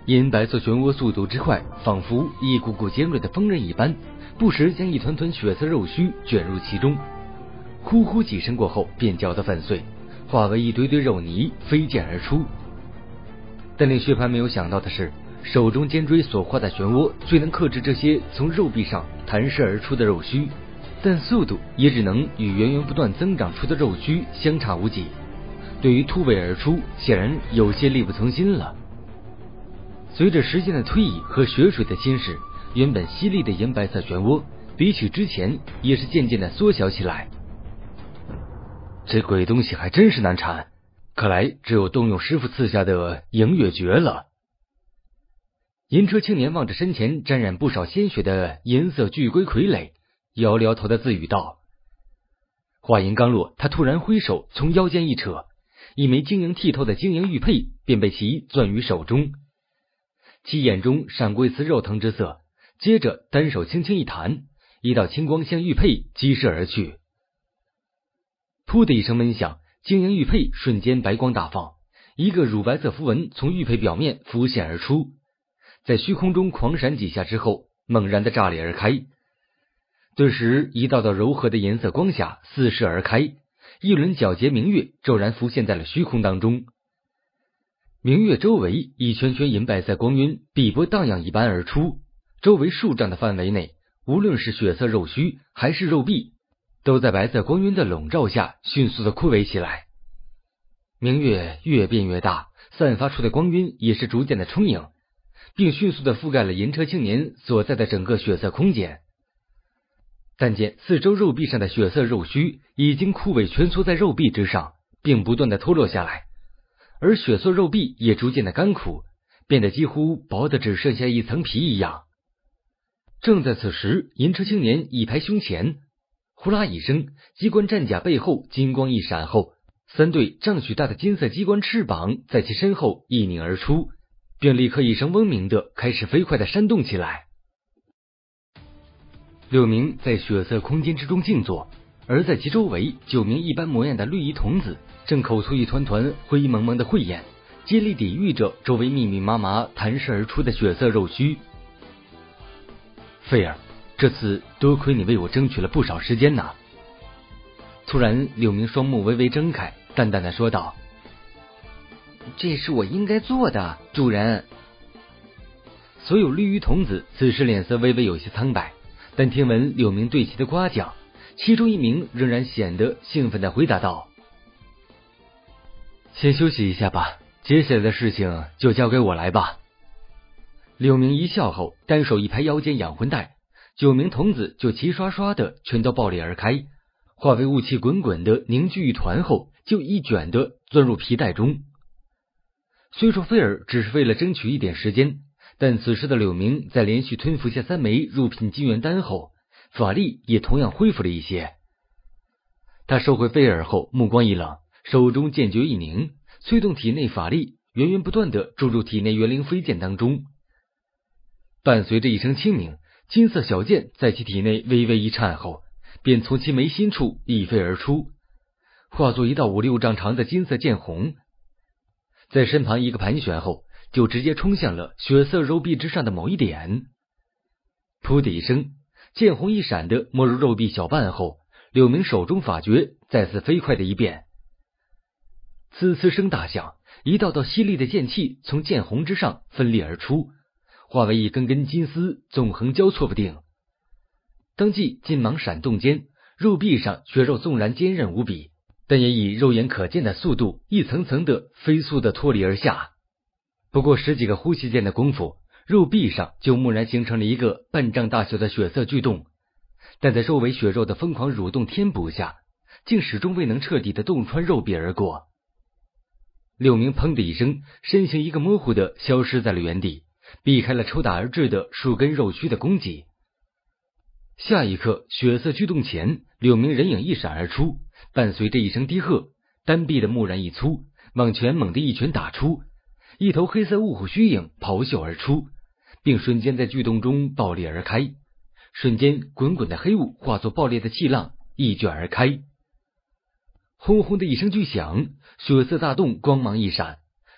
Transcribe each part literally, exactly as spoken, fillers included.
银白色漩涡速度之快，仿佛一股股尖锐的锋刃一般，不时将一团团血色肉须卷入其中。呼呼几声过后，便搅得粉碎，化为一堆堆肉泥飞溅而出。但令薛蟠没有想到的是，手中尖锥所化的漩涡虽能克制这些从肉壁上弹射而出的肉须，但速度也只能与源源不断增长出的肉须相差无几。对于突围而出，显然有些力不从心了。随着时间的推移和血水的侵蚀，原本犀利的银白色漩涡比起之前也是渐渐的缩小起来。这鬼东西还真是难缠，看来只有动用师傅赐下的迎月诀了。银车青年望着身前沾染不少鲜血的银色巨龟傀儡，摇了摇头的自语道。话音刚落，他突然挥手从腰间一扯，一枚晶莹剔透的晶莹玉佩便被其攥于手中。其眼中闪过一丝肉疼之色，接着单手轻轻一弹，一道青光向玉佩激射而去。噗的一声闷响，晶莹玉佩瞬间白光大放，一个乳白色符文从玉佩表面浮现而出，在虚空中狂闪几下之后，猛然的炸裂而开。顿时一道道柔和的颜色光霞四射而开，一轮皎洁明月骤然浮现在了虚空当中。明月周围一圈圈银白色光晕碧波荡漾一般而出，周围数丈的范围内，无论是血色肉须还是肉壁，都在白色光晕的笼罩下迅速的枯萎起来。明月越变越大，散发出的光晕也是逐渐的充盈，并迅速的覆盖了银车青年所在的整个血色空间。但见四周肉壁上的血色肉须已经枯萎蜷缩在肉壁之上，并不断的脱落下来，而血色肉壁也逐渐的干枯，变得几乎薄的只剩下一层皮一样。正在此时，银车青年一拍胸前，呼啦一声，机关战甲背后金光一闪后，三对丈许大的金色机关翅膀在其身后一拧而出，并立刻一声嗡鸣的开始飞快的扇动起来。六名在血色空间之中静坐，而在其周围九名一般模样的绿衣童子正口出一团团灰蒙蒙的慧眼，接力抵御着周围密密麻麻弹射而出的血色肉须。菲儿，这次多亏你为我争取了不少时间呐。突然六名双目微微睁开，淡淡的说道。 这是我应该做的，主人。 所有绿衣童子此时脸色微微有些苍白，但听闻六名对其的夸奖，其中一名仍然显得兴奋的回答道。先休息一下吧，接下来的事情就交给我来吧。六名一笑后，单手一拍腰间养魂带，九名童子就齐刷刷的全都爆裂而开，化为雾气滚滚的凝聚一团后，就一卷的钻入皮带中。虽说菲尔只是为了争取一点时间，但此时的柳明在连续吞服下三枚入品金元丹后，法力也同样恢复了一些。他收回菲尔后，目光一冷，手中剑诀一凝，催动体内法力源源不断的注入体内元灵飞剑当中。伴随着一声轻鸣，金色小剑在其体内微微一颤后，便从其眉心处一飞而出，化作一道五六丈长的金色剑虹，在身旁一个盘旋后，就直接冲向了血色肉壁之上的某一点。噗的一声，剑虹一闪的没入肉壁小半后，柳明手中法诀再次飞快的一变，呲呲声大响，一道道犀利的剑气从剑虹之上分裂而出，化为一根根金丝，纵横交错不定。当即金芒闪动间，肉壁上血肉纵然坚韧无比，但也以肉眼可见的速度一层层的飞速的脱离而下。不过十几个呼吸间的功夫，肉壁上就蓦然形成了一个半丈大小的血色巨洞，但在肉为血肉的疯狂蠕动填补下，竟始终未能彻底的洞穿肉壁而过。六名砰的一声，身形一个模糊的消失在了原地，避开了抽打而至的数根肉须的攻击。下一刻，血色巨洞前，六名人影一闪而出，伴随着一声低喝，单臂的蓦然一粗，往拳猛地一拳打出，一头黑色雾虎虚影咆哮而出，并瞬间在巨洞中爆裂而开，瞬间滚滚的黑雾化作爆裂的气浪一卷而开。轰轰的一声巨响，血色大洞光芒一闪，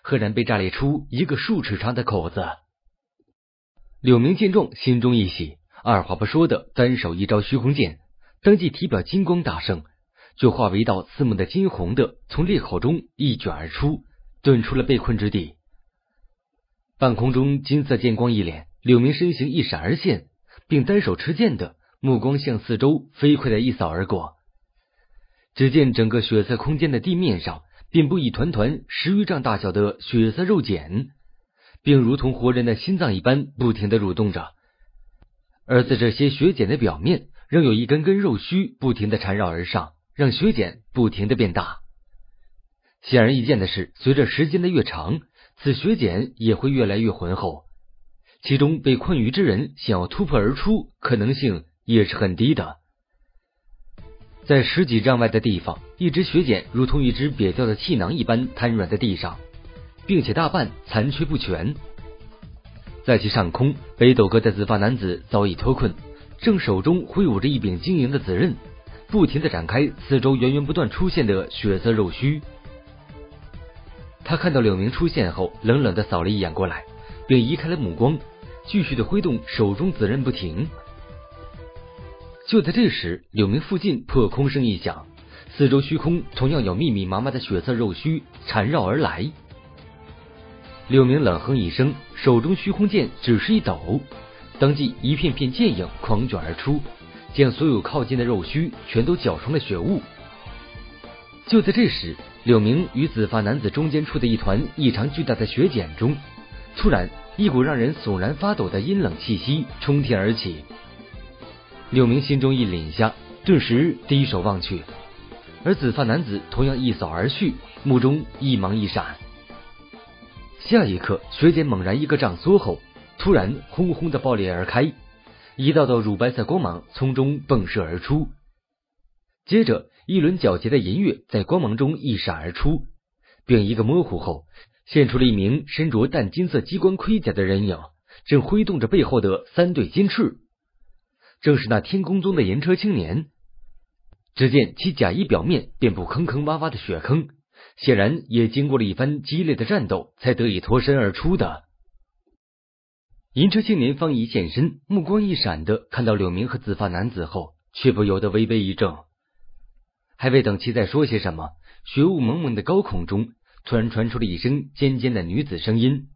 赫然被炸裂出一个数尺长的口子。柳明见状，心中一喜，二话不说的单手一招虚空剑，当即体表金光大盛，就化为一道刺目的金红的从裂口中一卷而出，遁出了被困之地。半空中金色剑光一敛，柳明身形一闪而现，并单手持剑的目光向四周飞快的一扫而过。只见整个血色空间的地面上遍布一团团十余丈大小的血色肉茧，并如同活人的心脏一般不停地蠕动着，而在这些血茧的表面仍有一根根肉须不停地缠绕而上，让血茧不停地变大。显而易见的是，随着时间的越长，此血茧也会越来越浑厚，其中被困于之人想要突破而出可能性也是很低的。在十几丈外的地方，一只血茧如同一只瘪掉的气囊一般瘫软在地上，并且大半残缺不全。在其上空，北斗阁的紫发男子早已脱困，正手中挥舞着一柄晶莹的紫刃，不停地展开四周源源不断出现的血色肉须。他看到柳明出现后，冷冷地扫了一眼过来，并移开了目光，继续地挥动手中紫刃不停。就在这时，柳明附近破空声一响，四周虚空同样有密密麻麻的血色肉须缠绕而来。柳明冷哼一声，手中虚空剑只是一抖，当即一片片剑影狂卷而出，将所有靠近的肉须全都搅成了血雾。就在这时，柳明与紫发男子中间处的一团异常巨大的血茧中，突然一股让人悚然发抖的阴冷气息冲天而起。柳明心中一凛下，顿时低手望去，而紫发男子同样一扫而去，目中一芒一闪。下一刻，血茧猛然一个胀缩后，突然轰轰的爆裂而开，一道道乳白色光芒从中迸射而出。接着，一轮皎洁的银月在光芒中一闪而出，并一个模糊后，现出了一名身着淡金色机关盔甲的人影，正挥动着背后的三对金翅。正是那天宫宗的银车青年。只见其甲衣表面遍布坑坑洼洼的血坑，显然也经过了一番激烈的战斗才得以脱身而出的。银车青年方一现身，目光一闪的看到柳明和紫发男子后，却不由得微微一怔。还未等其再说些什么，血雾蒙蒙的高空中突然传出了一声尖尖的女子声音：“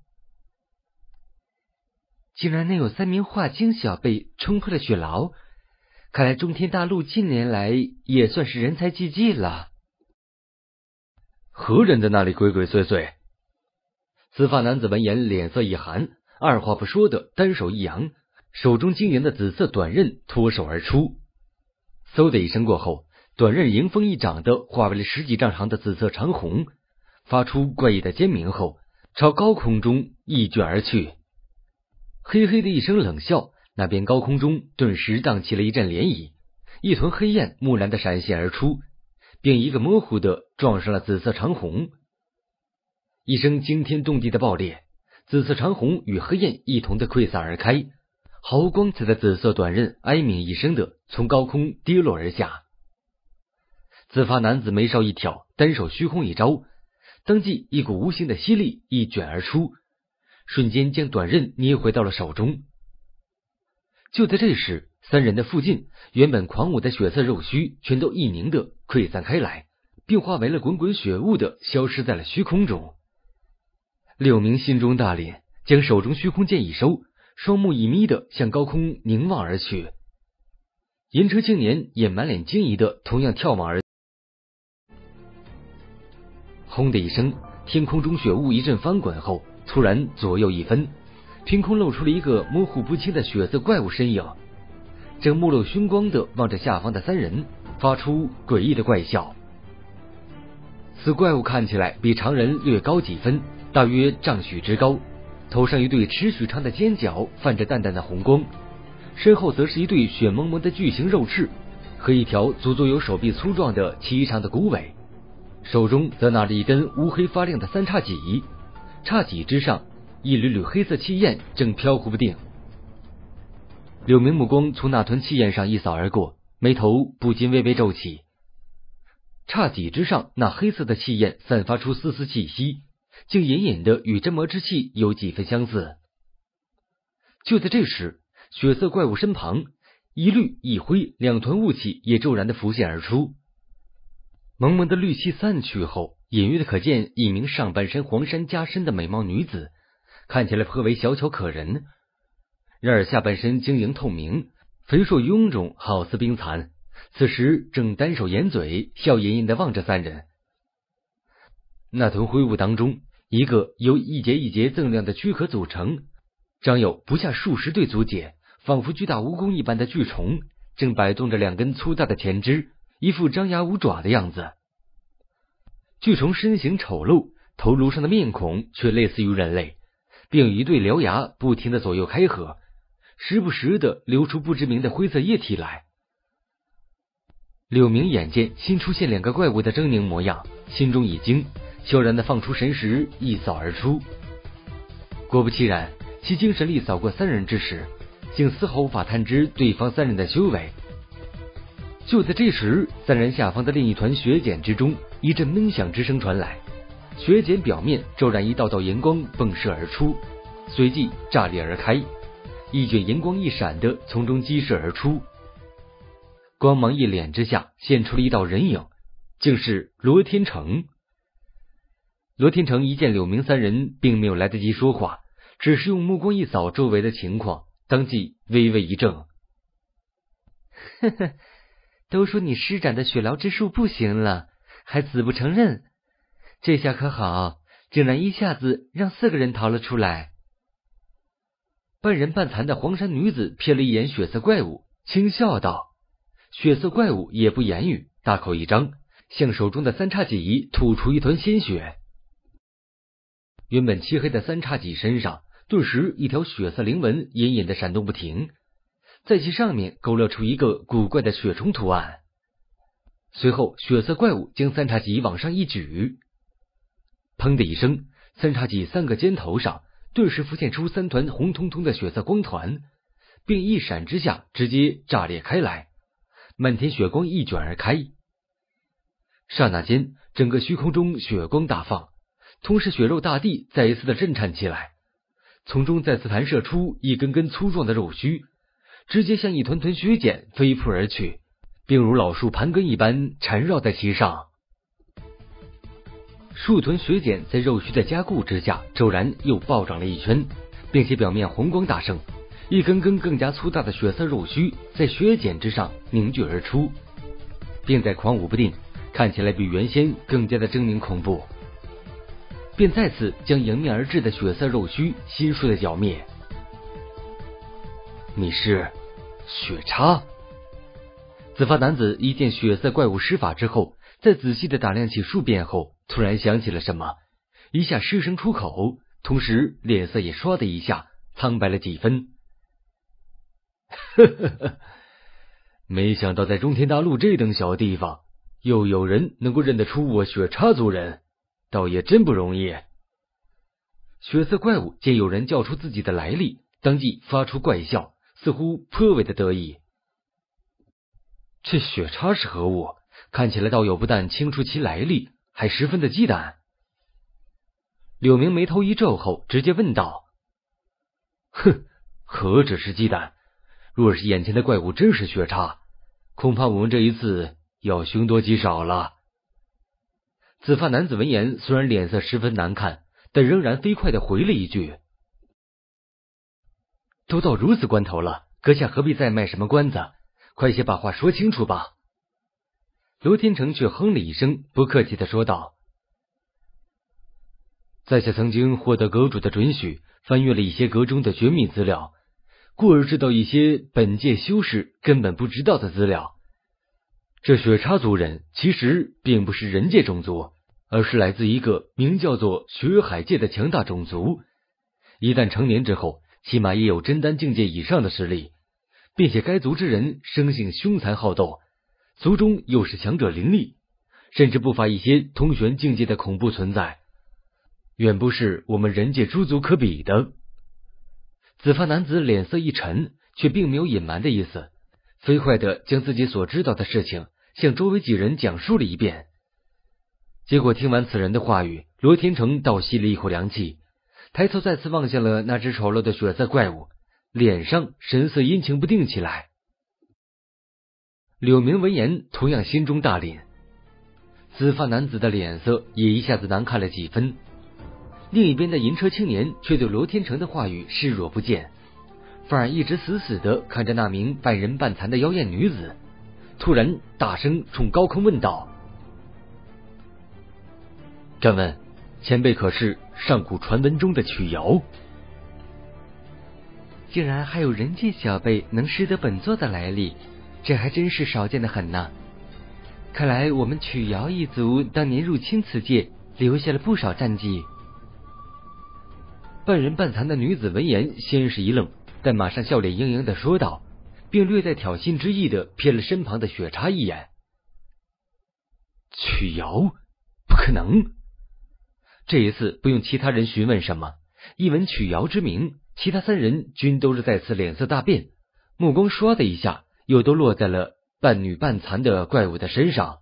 竟然能有三名化精小辈冲破了血牢，看来中天大陆近年来也算是人才济济了。”何人在那里鬼鬼祟祟？紫发男子闻言脸色一寒，二话不说的单手一扬，手中晶莹的紫色短刃脱手而出。嗖的一声过后，短刃迎风一掌的化为了十几丈长的紫色长虹，发出怪异的尖鸣后，朝高空中一卷而去。嘿嘿的一声冷笑，那边高空中顿时荡起了一阵涟漪，一团黑焰蓦然的闪现而出，并一个模糊的撞上了紫色长虹。一声惊天动地的爆裂，紫色长虹与黑焰一同的溃散而开，毫光彩的紫色短刃哀鸣一声的从高空跌落而下。紫发男子眉梢一挑，单手虚空一招，当即一股无形的吸力一卷而出，瞬间将短刃捏回到了手中。就在这时，三人的附近原本狂舞的血色肉须全都一凝的溃散开来，并化为了滚滚血雾的消失在了虚空中。柳明心中大凛，将手中虚空剑一收，双目一眯的向高空凝望而去。银车青年也满脸惊疑的同样眺望而轰的一声，天空中血雾一阵翻滚后，突然左右一分，凭空露出了一个模糊不清的血色怪物身影，正目露凶光的望着下方的三人，发出诡异的怪笑。此怪物看起来比常人略高几分，大约丈许之高，头上一对尺许长的尖角泛着淡淡的红光，身后则是一对血蒙蒙的巨型肉翅和一条足足有手臂粗壮的颀长的骨尾，手中则拿着一根乌黑发亮的三叉戟，叉戟之上一缕缕黑色气焰正飘忽不定。柳明目光从那团气焰上一扫而过，眉头不禁微微皱起。叉戟之上那黑色的气焰散发出丝丝气息， 竟隐隐的与真魔之气有几分相似。就在这时，血色怪物身旁，一绿一灰两团雾气也骤然的浮现而出。蒙蒙的绿气散去后，隐约的可见一名上半身黄衫加身的美貌女子，看起来颇为小巧可人。然而下半身晶莹透明，肥硕臃肿，好似冰蚕，此时正单手掩嘴，笑吟吟的望着三人。那团灰雾当中，一个由一节一节锃亮的躯壳组成，长有不下数十对足节，仿佛巨大蜈蚣一般的巨虫，正摆动着两根粗大的前肢，一副张牙舞爪的样子。巨虫身形丑陋，头颅上的面孔却类似于人类，并有一对獠牙不停的左右开合，时不时的流出不知名的灰色液体来。柳明眼见新出现两个怪物的狰狞模样，心中一惊，悄然的放出神识，一扫而出。果不其然，其精神力扫过三人之时，竟丝毫无法探知对方三人的修为。就在这时，三人下方的另一团血茧之中，一阵闷响之声传来，血茧表面骤然一道道炎光迸射而出，随即炸裂而开，一卷炎光一闪的从中激射而出。光芒一敛之下，现出了一道人影，竟是罗天成。罗天成一见柳明三人，并没有来得及说话，只是用目光一扫周围的情况，当即微微一怔。 呵呵，都说你施展的血疗之术不行了，还死不承认，这下可好，竟然一下子让四个人逃了出来。 半人半残的黄衫女子瞥了一眼血色怪物，轻笑道。血色怪物也不言语，大口一张，向手中的三叉戟吐出一团鲜血。原本漆黑的三叉戟身上，顿时一条血色灵纹隐隐的闪动不停，在其上面勾勒出一个古怪的血虫图案。随后血色怪物将三叉戟往上一举，砰的一声，三叉戟三个尖头上顿时浮现出三团红彤彤的血色光团，并一闪之下直接炸裂开来，漫天血光一卷而开。刹那间，整个虚空中血光大放，同时血肉大地再一次的震颤起来，从中再次弹射出一根根粗壮的肉须，直接像一团团血茧飞扑而去，并如老树盘根一般缠绕在其上。数团血茧在肉须的加固之下，骤然又暴涨了一圈，并且表面红光大盛，一根根更加粗大的血色肉须在血茧之上凝聚而出，并在狂舞不定，看起来比原先更加的狰狞恐怖，便再次将迎面而至的血色肉须悉数的剿灭。你是血叉？紫发男子一见血色怪物施法之后，在仔细的打量起数遍后，突然想起了什么，一下失声出口，同时脸色也唰的一下苍白了几分。呵呵呵，没想到在中天大陆这等小地方，又有人能够认得出我血叉族人，倒也真不容易。血色怪物见有人叫出自己的来历，当即发出怪笑，似乎颇为的得意。这血叉是何物？看起来道友不但清楚其来历，还十分的忌惮。柳明眉头一皱后，直接问道：哼，何止是忌惮，若是眼前的怪物真是血叉，恐怕我们这一次要凶多吉少了。紫发男子闻言，虽然脸色十分难看，但仍然飞快的回了一句：都到如此关头了，阁下何必再卖什么关子，快些把话说清楚吧。罗天成却哼了一声，不客气的说道：在下曾经获得阁主的准许，翻阅了一些阁中的绝密资料，故而知道一些本界修士根本不知道的资料。这血叉族人其实并不是人界种族，而是来自一个名叫做血海界的强大种族。一旦成年之后，起码也有真丹境界以上的实力，并且该族之人生性凶残好斗，族中又是强者林立，甚至不乏一些通玄境界的恐怖存在，远不是我们人界诸族可比的。紫发男子脸色一沉，却并没有隐瞒的意思，飞快地将自己所知道的事情向周围几人讲述了一遍。 结果听完此人的话语，罗天成倒吸了一口凉气，抬头再次望向了那只丑陋的血色怪物，脸上神色阴晴不定起来。柳明闻言同样心中大凛，紫发男子的脸色也一下子难看了几分。另一边的银车青年却对罗天成的话语视若不见，反而一直死死地看着那名半人半残的妖艳女子，突然大声冲高空问道：敢问前辈可是上古传闻中的曲瑶？ 竟然还有人界小辈能识得本座的来历，这还真是少见的很呢。看来我们曲瑶一族当年入侵此界，留下了不少战绩。 半人半残的女子闻言先是一愣，但马上笑脸盈盈的说道，并略带挑衅之意的瞥了身旁的雪茶一眼。曲瑶？不可能！这一次不用其他人询问什么，一闻曲瑶之名，其他三人均都是再次脸色大变，目光唰的一下又都落在了半女半残的怪物的身上。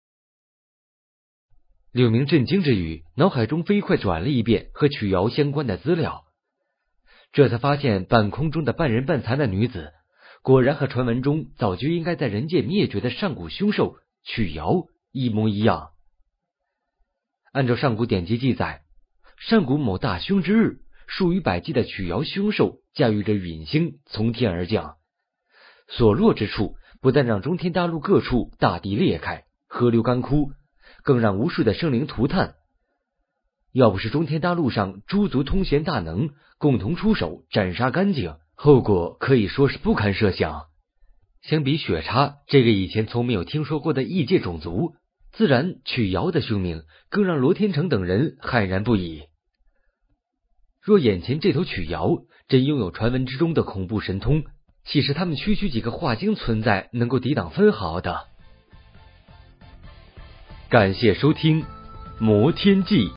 柳明震惊之余，脑海中飞快转了一遍和曲瑶相关的资料，这才发现半空中的半人半残的女子，果然和传闻中早就应该在人界灭绝的上古凶兽曲瑶一模一样。按照上古典籍记载，上古某大凶之日，数以百计的曲瑶凶兽驾驭着陨星从天而降，所落之处不但让中天大陆各处大地裂开，河流干枯，更让无数的生灵涂炭。要不是中天大陆上诸族通贤大能共同出手斩杀干净，后果可以说是不堪设想。相比雪叉这个以前从没有听说过的异界种族，自然曲瑶的凶名更让罗天成等人骇然不已。若眼前这头曲瑶真拥有传闻之中的恐怖神通，岂是他们区区几个化精存在能够抵挡分毫的？感谢收听《魔天记》。